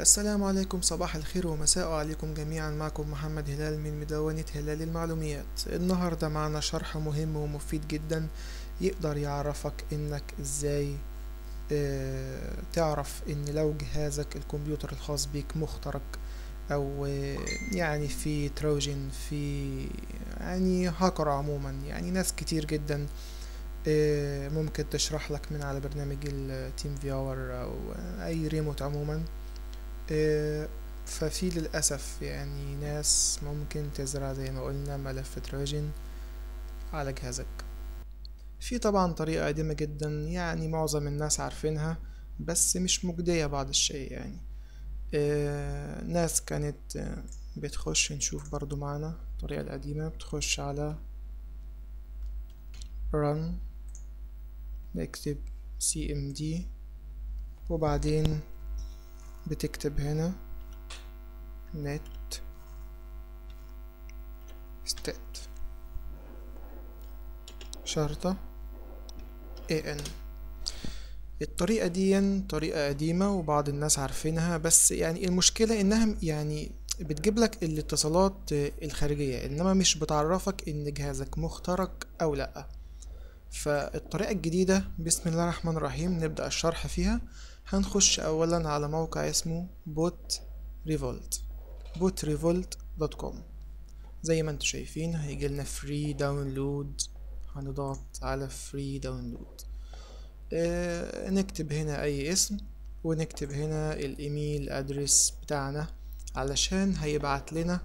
السلام عليكم، صباح الخير ومساء عليكم جميعا. معكم محمد هلال من مدونة هلال المعلومات. النهاردة معنا شرح مهم ومفيد جدا يقدر يعرفك انك ازاي تعرف ان لو جهازك الكمبيوتر الخاص بيك مخترق او يعني في تروجن، في يعني هاكر عموما. يعني ناس كتير جدا ممكن تشرح لك من على برنامج التيم فيور او اي ريموت عموما. آه، ففي للأسف يعني ناس ممكن تزرع زي ما قلنا ملف تروجن على جهازك. في طبعا طريقة قديمة جدا يعني معظم الناس عارفينها، بس مش مجدية بعض الشيء يعني. ناس كانت بتخش نشوف برضو معنا الطريقة القديمة. بتخش على run، نكتب cmd وبعدين بتكتب هنا net stat شرطة an. الطريقة دي طريقة قديمة وبعض الناس عارفينها، بس يعني المشكلة انها يعني بتجيب لك الاتصالات الخارجية، انما مش بتعرفك ان جهازك مخترق او لا. فالطريقة الجديدة بسم الله الرحمن الرحيم نبدأ الشرح فيها. هنخش اولا على موقع اسمه بوت ريفولت، bootrevolt.com. زي ما انتم شايفين هيجيلنا فري داونلود، هنضغط على فري داونلود. نكتب هنا اي اسم ونكتب هنا الايميل ادرس بتاعنا، علشان هيبعت لنا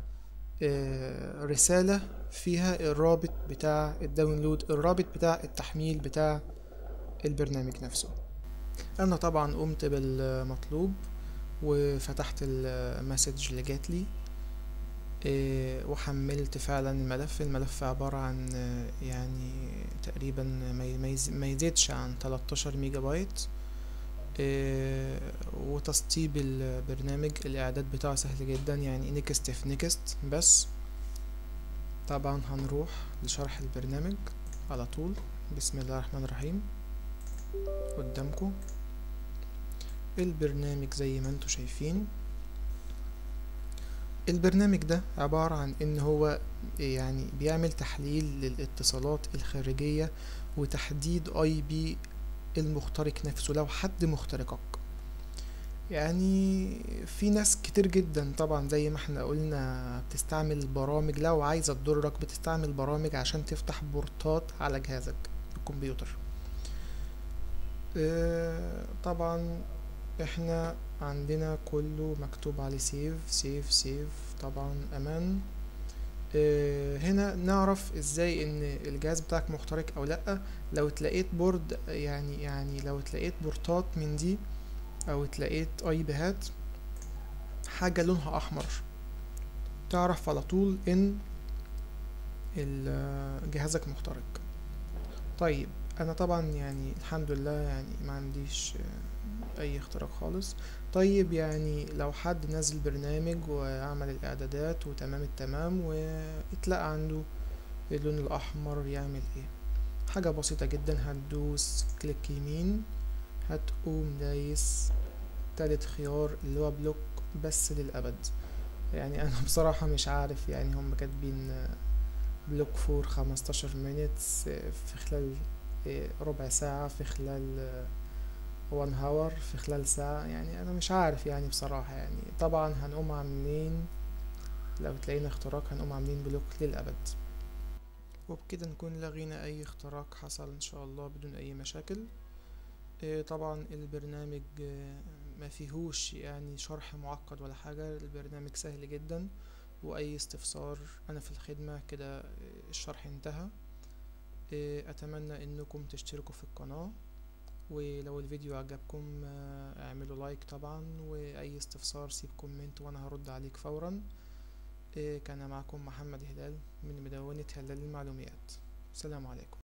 رسالة فيها الرابط بتاع الداونلود، الرابط بتاع التحميل بتاع البرنامج نفسه. انا طبعا قمت بالمطلوب وفتحت المسج اللي جاتلي وحملت فعلا الملف عبارة عن يعني تقريبا ما يزيدش عن 13 ميجا بايت. وتسطيب البرنامج الإعداد بتاعه سهل جدا، يعني نيكست في نيكست بس. طبعا هنروح لشرح البرنامج على طول. بسم الله الرحمن الرحيم. قدامكم البرنامج زي ما انتم شايفين. البرنامج ده عبارة عن ان هو يعني بيعمل تحليل للاتصالات الخارجية وتحديد اي بي المخترق نفسه لو حد مخترقك. يعني في ناس كتير جدا طبعا زي ما احنا قلنا بتستعمل برامج، لو عايزة تضرك بتستعمل برامج عشان تفتح بورتات على جهازك الكمبيوتر. طبعا احنا عندنا كله مكتوب عليه سيف سيف سيف، طبعا امان. هنا نعرف ازاي ان الجهاز بتاعك مخترق او لا. لو اتلقيت بورد يعني لو اتلقيت بورتات من دي او اتلقيت اي بيهات حاجة لونها احمر، تعرف على طول ان جهازك مخترق. طيب انا طبعا يعني الحمد لله يعني ما عنديش اي اختراق خالص. طيب يعني لو حد نزل برنامج وعمل الاعدادات وتمام التمام واتلقى عنده اللون الاحمر، يعمل ايه؟ حاجة بسيطة جدا، هتدوس كليك يمين، هتقوم دايس تالت خيار اللي هو بلوك بس للأبد. يعني أنا بصراحة مش عارف، يعني هم كاتبين بلوك فور 15 minutes في خلال ربع ساعة، في خلال 1 hour، في خلال ساعة. يعني أنا مش عارف يعني بصراحة. يعني طبعا هنقوم عاملين لو تلاقينا اختراق هنقوم عاملين بلوك للأبد، وبكده نكون لغينا أي اختراق حصل إن شاء الله بدون أي مشاكل. طبعا البرنامج ما فيهوش يعني شرح معقد ولا حاجة، البرنامج سهل جدا. وأي استفسار أنا في الخدمة كده. الشرح انتهى. أتمنى أنكم تشتركوا في القناة، ولو الفيديو عجبكم اعملوا لايك طبعا، وأي استفسار سيب كومنت وأنا هرد عليك فورا. كان معكم محمد هلال من مدونة هلال المعلومات. السلام عليكم.